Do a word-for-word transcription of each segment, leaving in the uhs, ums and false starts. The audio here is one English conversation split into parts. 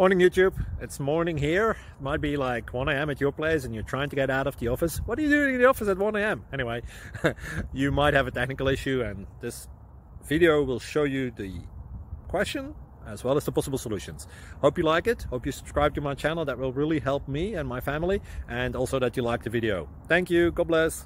Morning YouTube, it's morning here. It might be like one A M at your place and you're trying to get out of the office. What are you doing in the office at one A M? Anyway, you might have a technical issue and this video will show you the question as well as the possible solutions. Hope you like it, hope you subscribe to my channel. That will really help me and my family, and also that you like the video. Thank you, God bless.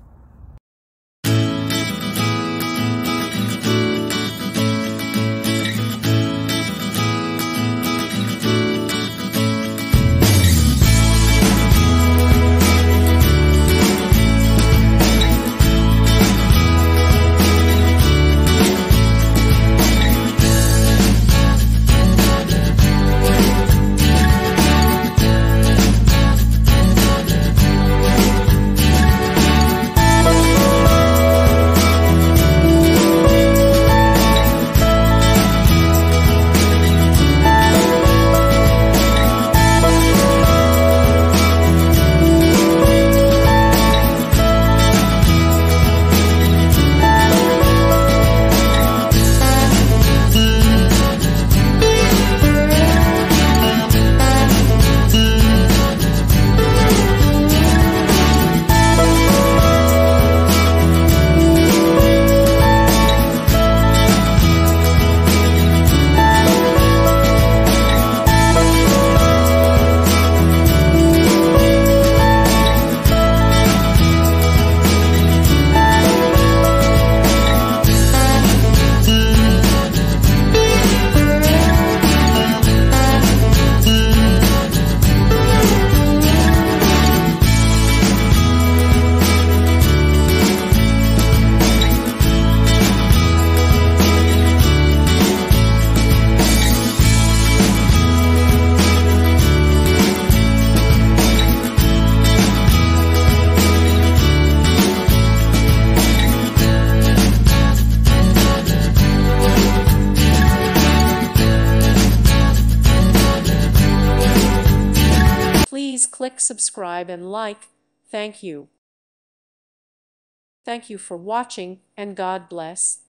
Please click subscribe and like. Thank you. Thank you for watching, and God bless.